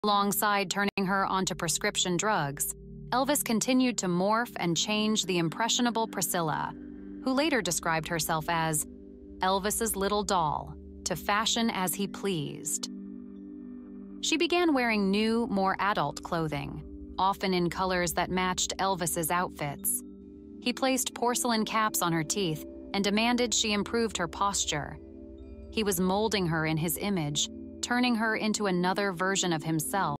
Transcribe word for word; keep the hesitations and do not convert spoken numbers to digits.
Alongside turning her onto prescription drugs, Elvis continued to morph and change the impressionable Priscilla, who later described herself as Elvis's little doll, to fashion as he pleased. She began wearing new, more adult clothing, often in colors that matched Elvis's outfits. He placed porcelain caps on her teeth and demanded she improved her posture. He was molding her in his image, turning her into another version of himself.